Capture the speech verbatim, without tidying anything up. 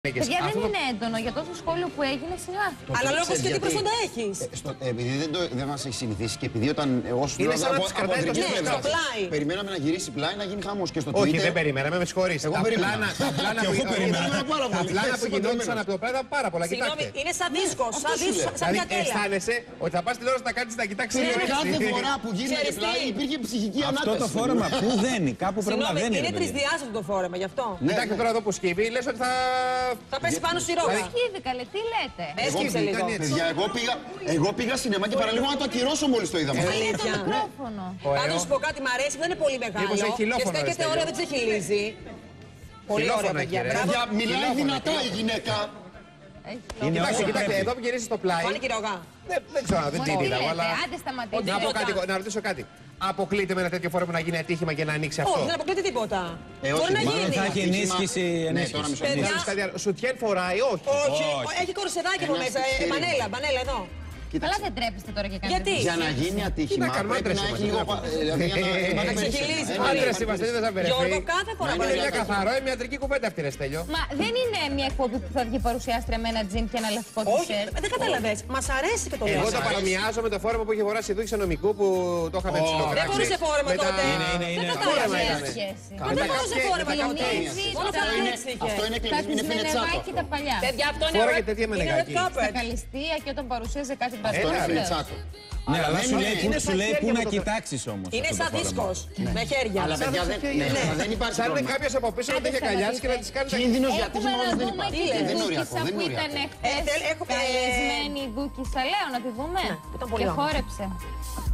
Παιδιά, δεν είναι έντονο για τόσο σχόλιο που έγινε σιγά. Αλλά λόγω και τι προσόντα έχει. Επειδή δεν μα έχει συνηθίσει και επειδή όταν εγώ σου λέω από αντρική πλευρά περιμέναμε να γυρίσει πλάι να γίνει χαμό και στο Twitter. Όχι, δεν περιμέναμε, με συγχωρείτε. Εγώ περιμέναμε. Τα πλάνα που γινόντουσαν από το πέρα ήταν πάρα πολλά. Συγγνώμη, είναι σαν δίσκο, σαν διατέλεια. Αισθάνεσαι ότι θα πα τηλεόραση να κάνει να κοιτάξει λίγο. Κάθε φορά που γίνανε πλάι υπήρχε ψυχική ανάταση. Αυτό το φόρεμα που δένει, κάπου πρέπει να δένει. Είναι τρισδιάστατο το φόρεμα γι' αυτό. Εντάξει τώρα εδώ που σκύβει, λε ότι θα. Θα πέσει πάνω στη ρόγα. Σκύβει καλέ, τι λέτε. Έσκυψε λίγο. Παιδιά, εγώ πήγα, εγώ πήγα σινεμά και παραλίγο να το ακυρώσω μόλις το είδαμε. Καλή το μικρόφωνο. Πάντως σου πω κάτι, μ' αρέσει που δεν είναι πολύ μεγάλο. Και στέκεται ωραία, δεν ξεχυλίζει. Πολύ ωραία, παιδιά. Παιδιά, μιλάει δυνατά η γυναίκα. Κοιτάξτε, κοιτάξτε, εδώ που γυρίσει στο πλάι. Πάνε και ρογά. Δεν ξέρω, δεν την είδα. Άντε σταματήστε. Να πω κάτι, να ρωτήσω κάτι. Αποκλείται με ένα τέτοιο φόρμα να γίνει ατύχημα και να ανοίξει αυτό? Όχι, δεν αποκλείται τίποτα. Μπορεί να γίνει. Θα έχει ενίσχυση. Σουτιέν φοράει, όχι. Όχι, έχει κορσεδάκι από μέσα. Μανέλα, μανέλα εδώ. Αλλά δεν τρέπεστε τώρα και κάτι. Γιατί? Για να γίνει ατύχημα πρέπει να έχει λίγο. Να ξεχυλίζει. Άντρες είμαστε, δεν θα βρεθεί. Γιώργο, κάθε φορά Είναι μια καθαρό, μια ιατρική κουβέντα αυτή, ρε Στέλιο. Μα δεν είναι μια εκπομπή που θα βγει παρουσιάστρια με ένα τζιν και ένα λευκό Όχι, τισερτ. δεν καταλαβες. Μας αρέσει και το λέω. Εγώ το παρομοιάζω με το φόρμα που είχε αγοράσει η Δούκη νομικού που το είχαμε ψιλοκράξει. Δεν μπορούσε φόρμα τότε. Δεν καταλαβαίνω σχέση. Δεν μπορούσε φόρμα τότε. Μόνο φαλανίτσι είχε. Αυτό είναι κλεισμένο, είναι φινετσάτο. Τα παλιά. Παιδιά, αυτό είναι Φόραγε τέτοια μενεγάκι. Στα καλυστία και όταν παρουσίαζε κάτι Αυτό είναι φινετσάτο. Ναι, αλλά σου λέει, είναι σου λέει σαν πού να χέρια κοιτάξει όμω. είναι σαν δίσκος. Με χέρια. Αλλά παιδιά δεν υπάρχει Σαν είναι πρόβλημα. κάποιο από πίσω να τα έχει καλιάσει και να τι κάνει. Κίνδυνος για Έχουμε ατύχημα να δεν δούμε υπάρχει. και τη Δεν είναι οριακό, Δούκισσα δεν που είναι ήταν οριακό. χθες καλεσμένη η Δούκισσα. Λέω να τη δούμε. ήταν πολύ Και όμορφη. χόρεψε.